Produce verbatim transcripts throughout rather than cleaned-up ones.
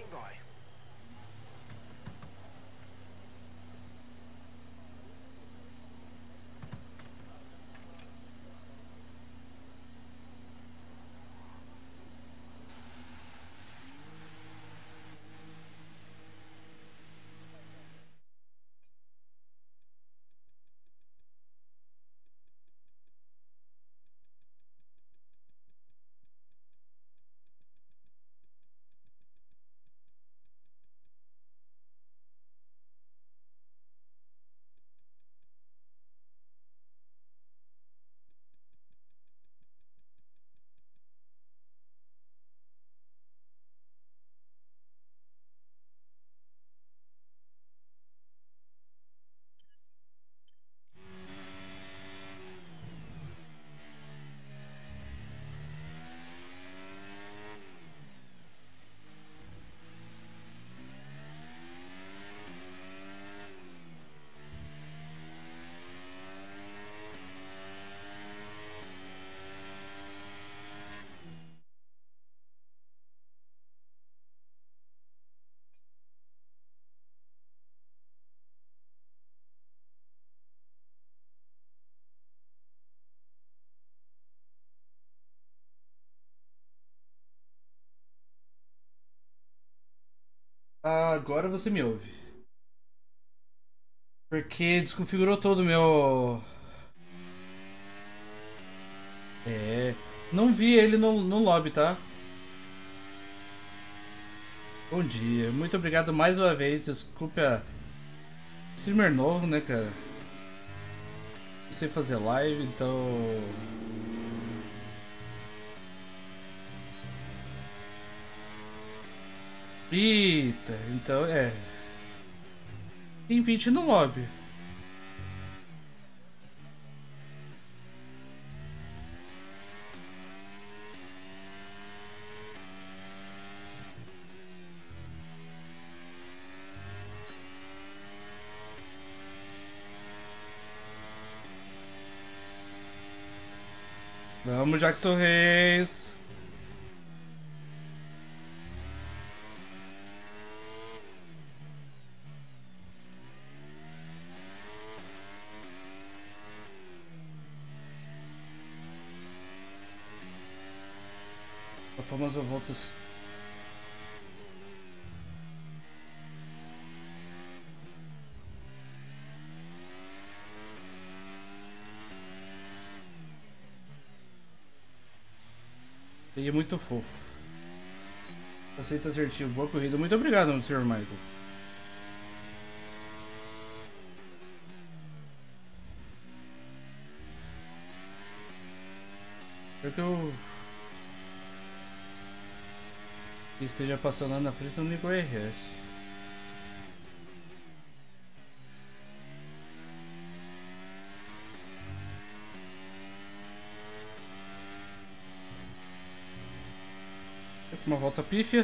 Agora você me ouve. Porque desconfigurou todo o meu. É. Não vi ele no, no lobby, tá? Bom dia. Muito obrigado mais uma vez. Desculpe a. Streamer novo, né, cara? Não sei fazer live, então. Eita, então é. Tem vinte no lobby. Vamos, Jackson Reis. A famosa volta. Ele é muito fofo. Aceita assertivo. Boa corrida. Muito obrigado, senhor Michael. É que eu esteja passando lá na frente do Nico R S. Uma volta pífia.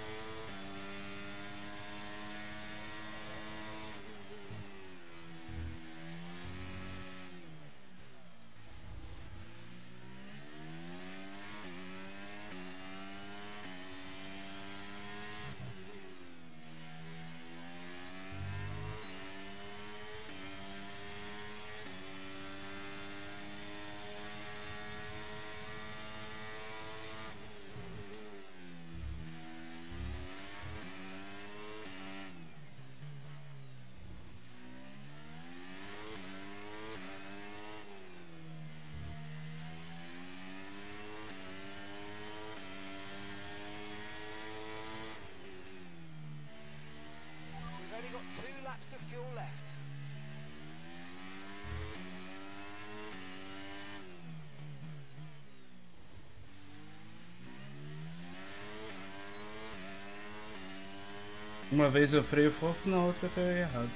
Uma vez eu freio fofo, na outra eu freio errado.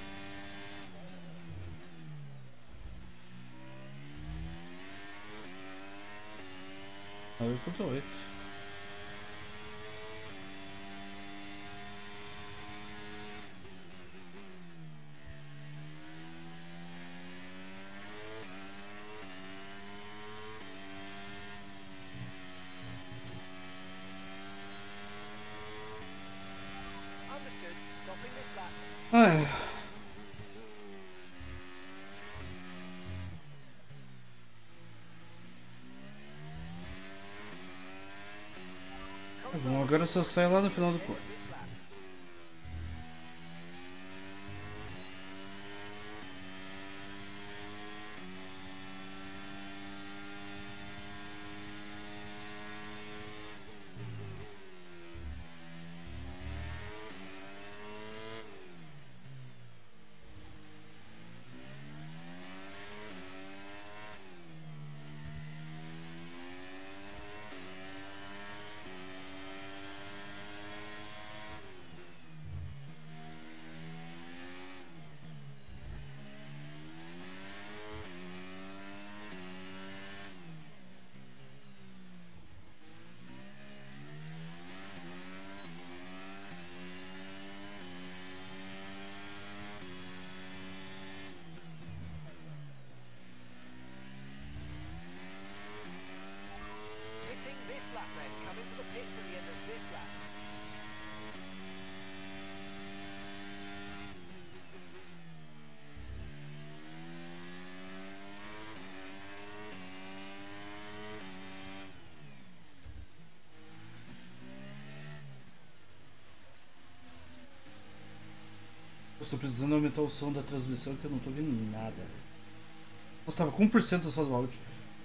nove ponto oito. Ai, tá bom, agora eu só saio lá no final do corte. Hitting this lap then, coming to the pits at the end of this lap. Eu estou precisando aumentar o som da transmissão que eu não tô vendo nada. Nossa, tava com um por cento só do áudio.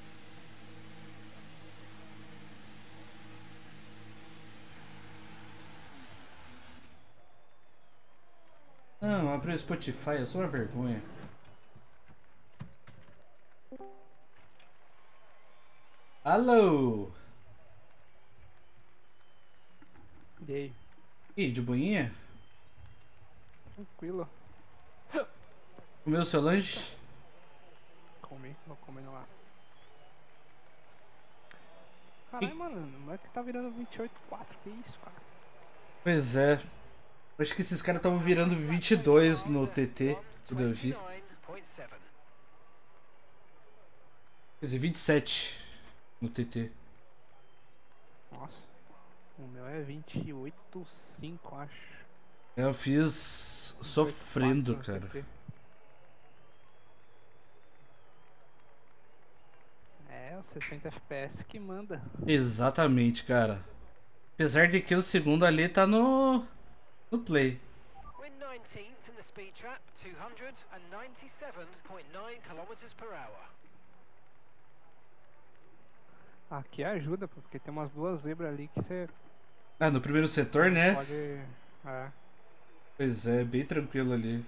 Não, abri o Spotify, é só uma vergonha. Alô? E aí? Ih, de boinha? Tranquilo. Comeu seu lanche? Comi, vou comendo lá. Caralho, mano, o moleque tá virando vinte e oito quatro, que isso, cara? Pois é. Acho que esses caras estavam virando vinte e dois no T T, quando eu vi. Quer dizer, vinte e sete no T T. Nossa, o meu é vinte e oito cinco, acho. Eu fiz sofrendo, vinte e oito quatro no cara. T T. É, o sessenta F P S que manda. Exatamente, cara. Apesar de que o segundo ali tá no. no play. We're nineteenth in the speed trap, two ninety-seven point nine kilometers per hour. Aqui ajuda, pô, porque tem umas duas zebras ali que você Ah, no primeiro setor, né? pode. É. Pois é, bem tranquilo ali.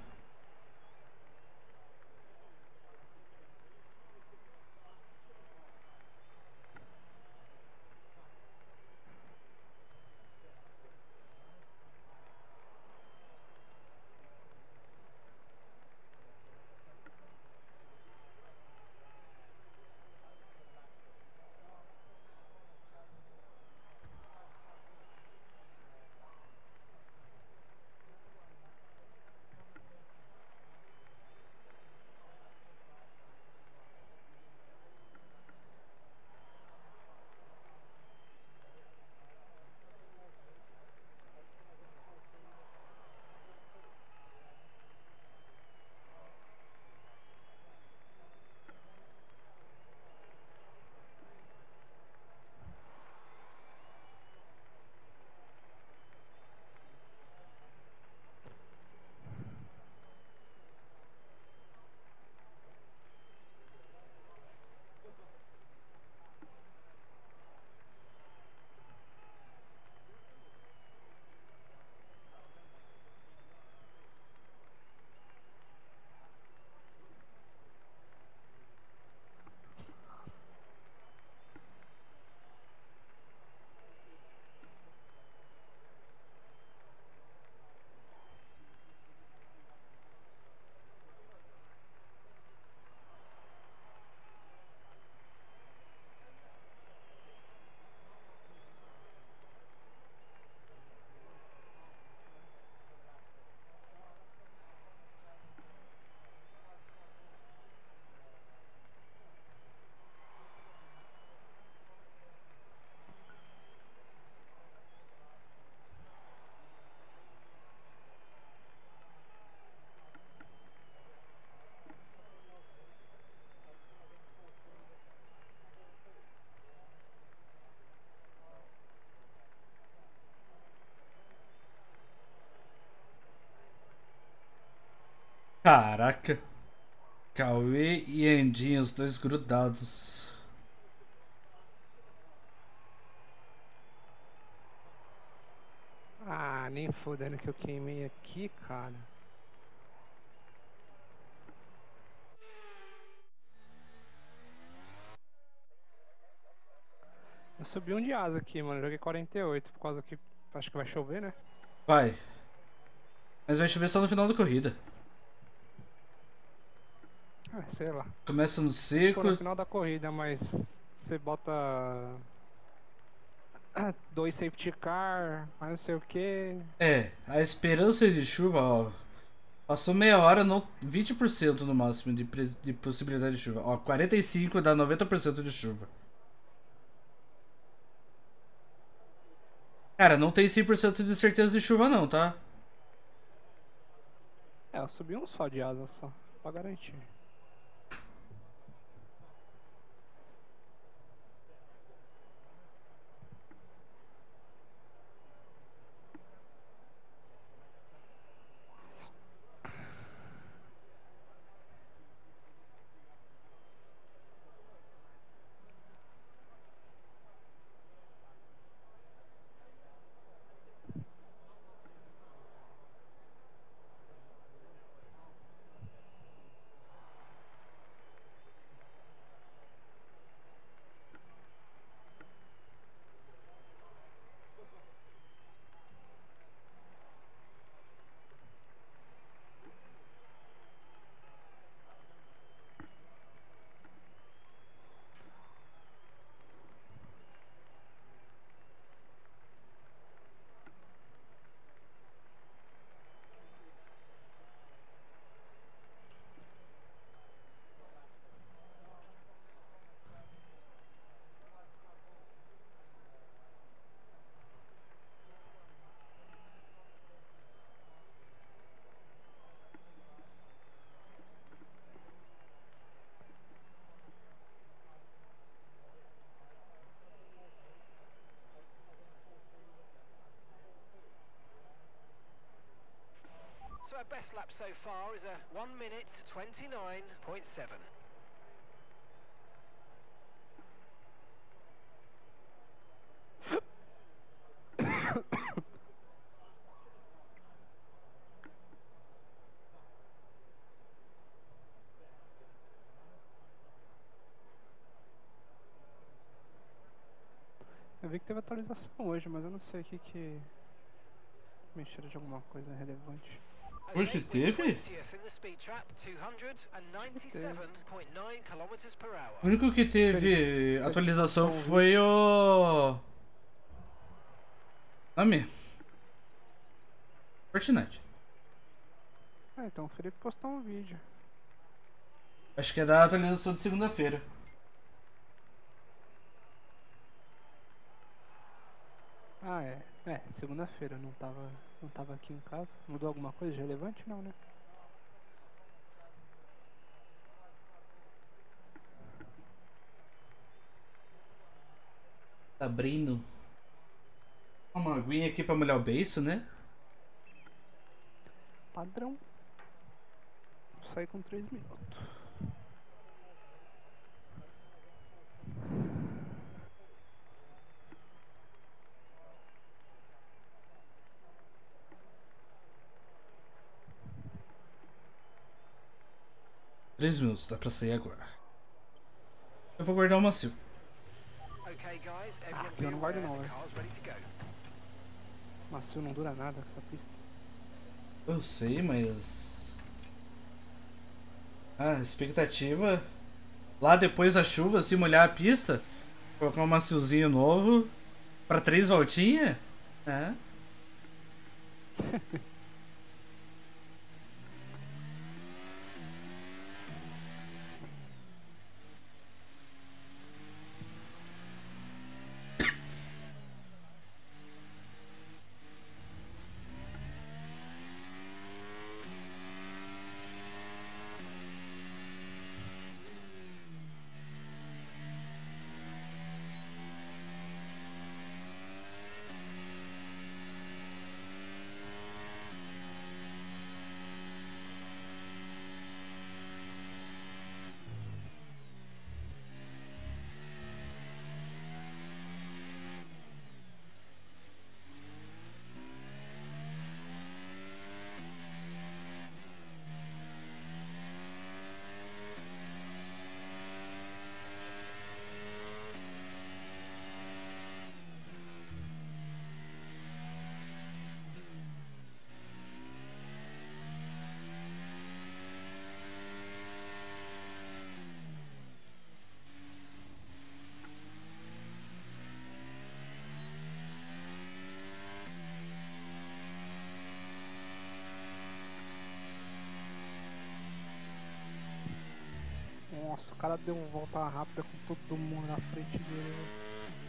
Caraca. Cauê e Andinho, os dois grudados. Ah, nem fodendo que eu queimei aqui, cara. Eu subi um de asa aqui, mano. Joguei quarenta e oito por causa que acho que vai chover, né? Vai. Mas vai chover só no final da corrida. Ah, sei lá. Começa no Pô, no seco. final da corrida, mas você bota ah, dois safety car, mas não sei o que. É, a esperança de chuva, ó. Passou meia hora, no vinte por cento no máximo de, pre- de possibilidade de chuva. Ó, quarenta e cinco dá noventa por cento de chuva. Cara, não tem cem por cento de certeza de chuva não, tá? É, eu subi um só de asa só, pra garantir. So our best lap so far is a one minute twenty-nine point seven. Eu vi que teve atualização hoje, mas eu não sei o que que mexeram de alguma coisa relevante. Hoje teve? twentieth in the speed trap, two ninety-seven point nine kilometers per hour. O único que teve atualização foi o... Nome? Fortnite. Ah, então o Felipe postou um vídeo. Acho que é da atualização de segunda-feira. Ah, é. É, segunda-feira, não tava, não tava aqui em casa. Mudou alguma coisa de relevante? Não, né? Tá abrindo. Uma aguinha aqui pra molhar o beiço, né? Padrão. Saí com três minutos. Três minutos, dá pra sair agora. Eu vou guardar o macio. Okay, guys, Ah, everyone eu be não guardo aware não, the velho. car's ready to go. Macio não dura nada com essa pista. Eu sei, mas... Ah, expectativa... Lá depois da chuva, se molhar a pista, colocar um maciozinho novo pra três voltinhas, é. Nossa, o cara deu uma volta rápida com todo mundo na frente dele. Né?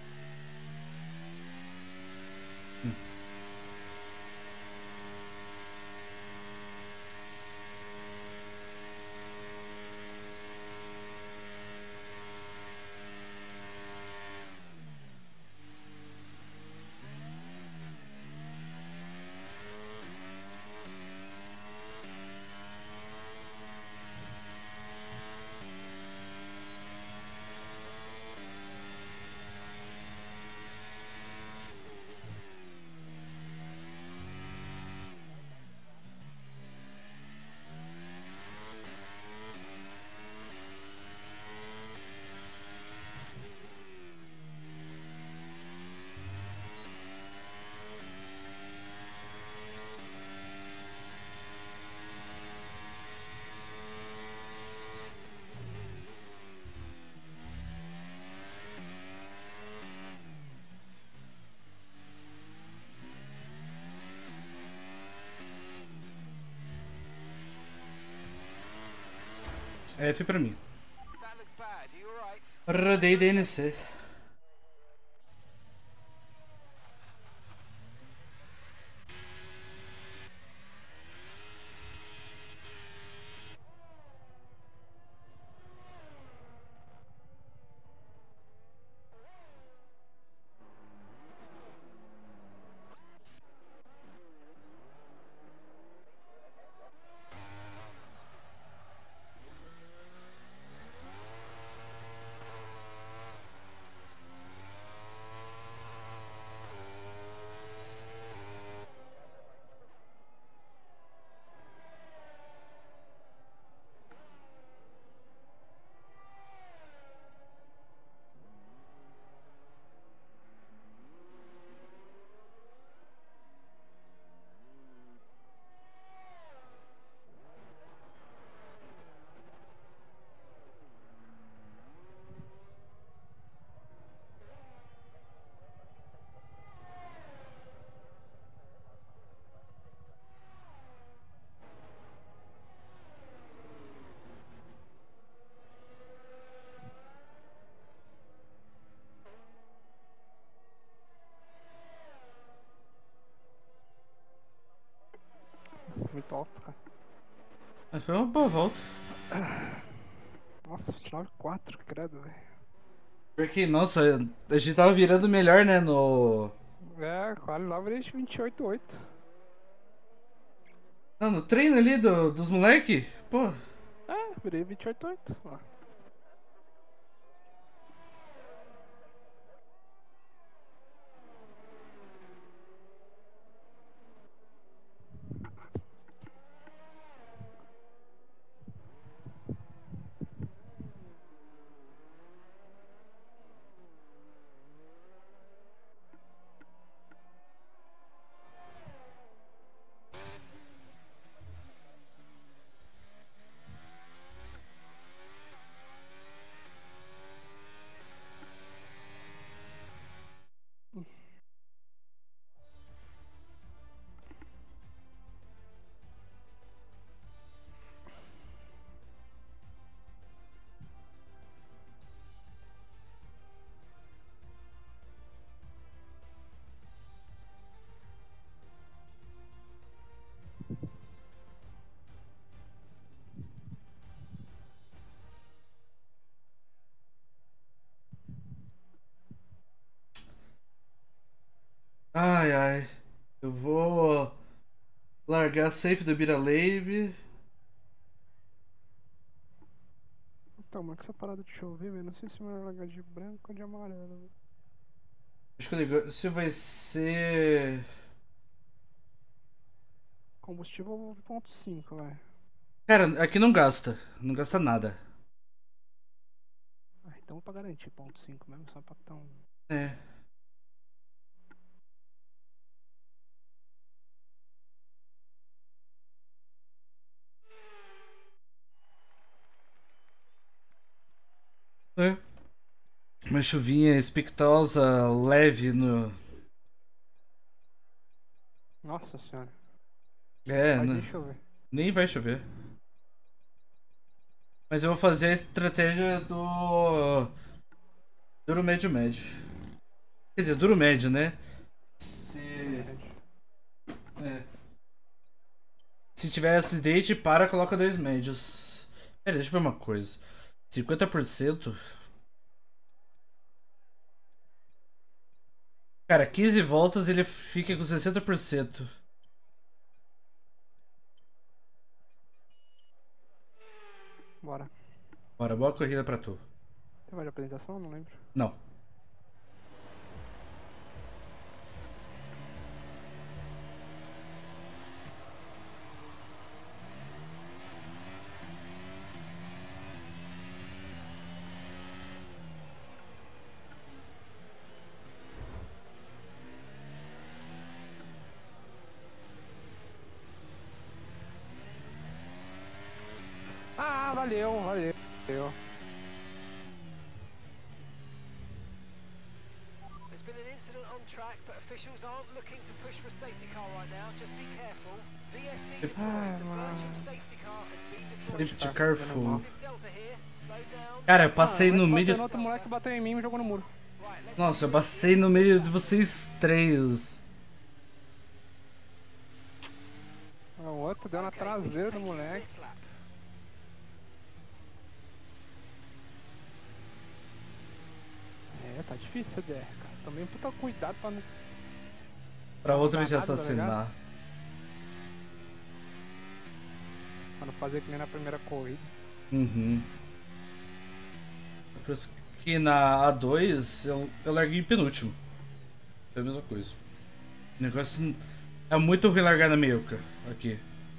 F pra mim. That looked bad. Are you alright? Rodei D N C. Nossa, muito alto, cara. Mas foi uma boa volta. Nossa, vinte e nove quatro, credo, velho. Porque, nossa, a gente tava virando melhor, né, no... É, quase lá virei vinte e oito oito. Não, no treino ali do, dos moleque. Pô, É, virei vinte e oito oito. Ó. ai, ai. Eu vou largar safe do Biralave. Então, mas que essa parada de chover, velho. Não sei se vai largar de branco ou de amarelo, velho. Acho que o negócio vai ser... Combustível um ponto cinco, velho. Cara, aqui não gasta. Não gasta nada. Ah, então pra garantir ponto cinco mesmo, só pra tão. É. É. Uma chuvinha espectosa, leve no... Nossa senhora. É, Vai não- nem chover. nem vai chover. Mas eu vou fazer a estratégia do... Duro médio médio. Quer dizer, duro médio, né? Se... É. Se tiver acidente, para, coloca dois médios. Pera, deixa eu ver uma coisa. cinquenta por cento. Cara, quinze voltas ele fica com sessenta por cento. Bora. Bora, boa corrida pra tu. Você vai de apresentação? Não lembro. Não. Ah, valeu, valeu. valeu. There's been an incident on track, but officials aren't looking to push for a safety car right now. Just be careful. V S C deployed. Ah, The mano. virtual safety car has been deployed. Safety car full. Delta here. Slow down. Cara, eu passei Ah, no mas meio. bateu no outro moleque bateu em mim e me jogou no muro. Right, let's Nossa, eu passei no meio de vocês três. O outro deu na Okay, we can traseira do take moleque. this lap. É, tá difícil esse D R, cara. Também puta cuidado pra não. Pra outro te Danado, tá assassinar. Pra não fazer que nem na primeira corrida. Uhum. Por isso que na A dois eu, eu larguei em penúltimo. É a mesma coisa. O negócio é muito ruim largar na meiuca aqui.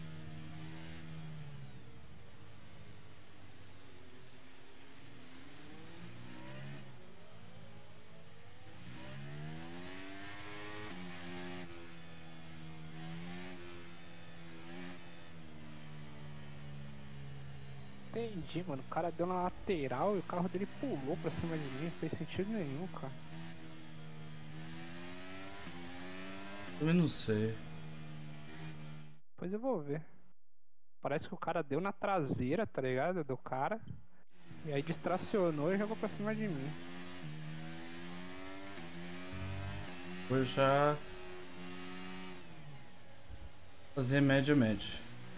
Entendi, mano. O cara deu na lateral e o carro dele pulou pra cima de mim. Não fez sentido nenhum, cara. Também não sei. Depois eu vou ver. Parece que o cara deu na traseira, tá ligado? Do cara. E aí distracionou e jogou pra cima de mim. Vou já fazer médio médio.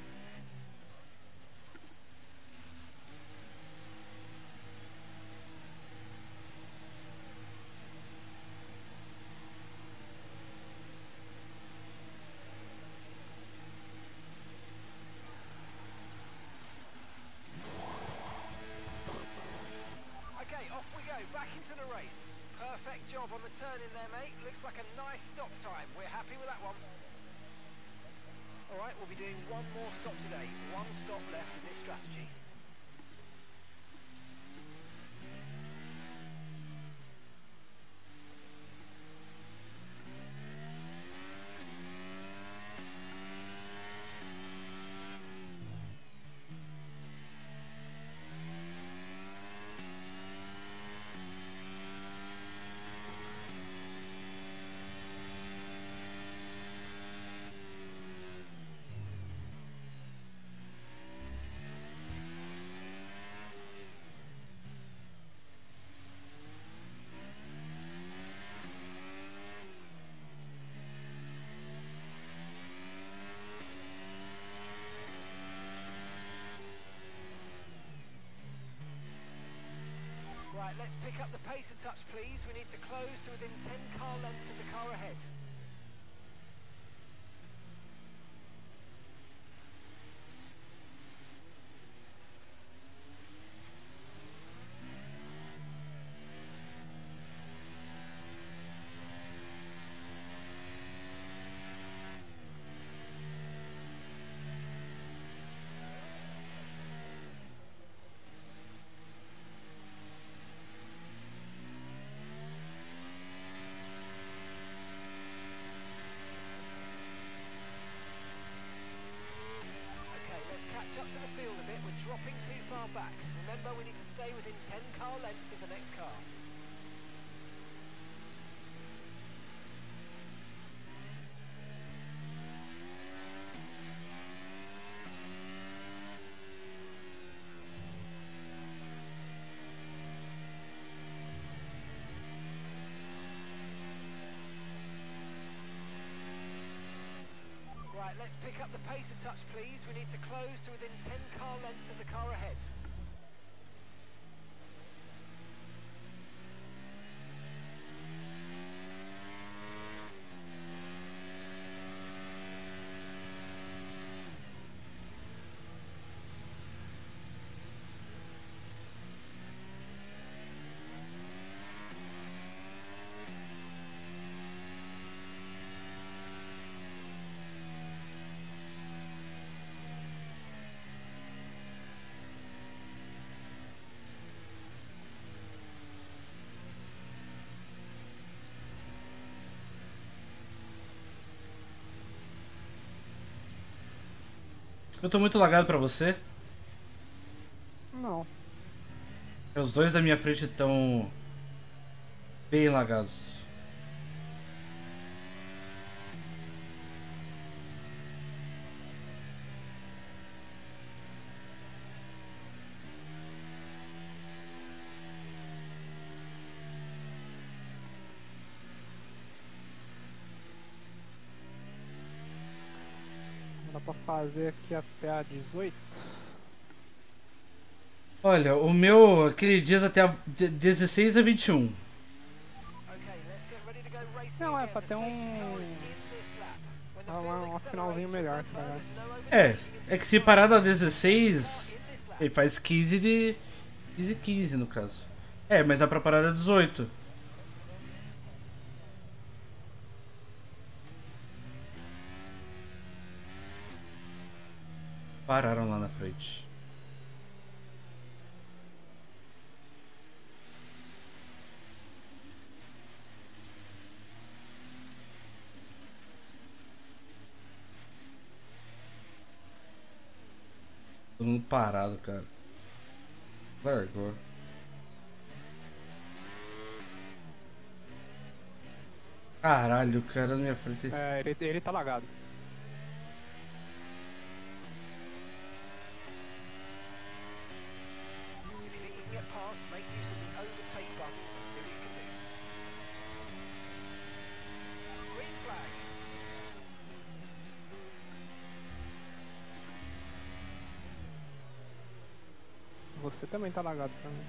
Okay, off we go. Back into the race. Perfect job on the turn in there, mate. Looks like a nice stop time. We're happy with that one. All right, we'll be doing one more stop today. One stop left in this strategy. Right, let's pick up the pace a touch, please. We need to close to within ten car lengths of the car ahead. Let's pick up the pace a touch, please. We need to close to within ten car lengths of the car ahead. Eu tô muito lagado pra você. Não. Os dois da minha frente estão bem lagados. Dá pra fazer aqui até a dezoito. Olha, o meu, aquele dias até a de- dezesseis a vinte e um. Okay, let's get ready to go racing Não, é again. pra The ter safety um- car is in this lap. When the Ah, field uma- um accelerates finalzinho with melhor, red tá ligado? flags, no É, overtaking é que into se the parar da car dezesseis, in this lap. ele faz quinze de... quinze quinze no caso. É, mas dá pra parar da dezoito. Pararam lá na frente. Todo mundo parado, cara. Largou. Caralho, o cara na minha frente. É, ele, ele tá lagado. If you think you can get past, make use of the overtake button and see what you can do. Green flag. Você também tá lagado também.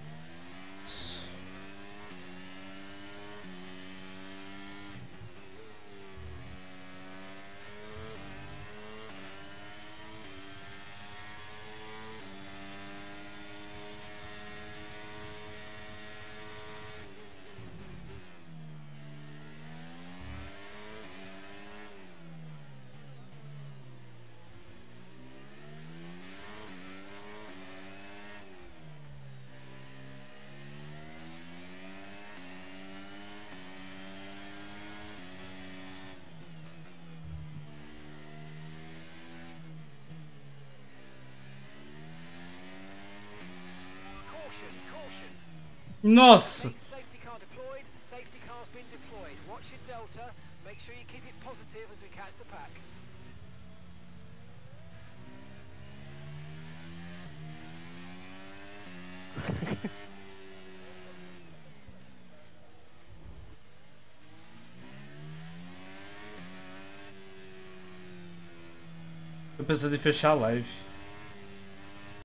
Caution, caution. Nossa! Safety car deployed, safety car's been deployed. Watch your delta, make sure you keep it positive as we catch the pack. Tô pensando em fechar a live.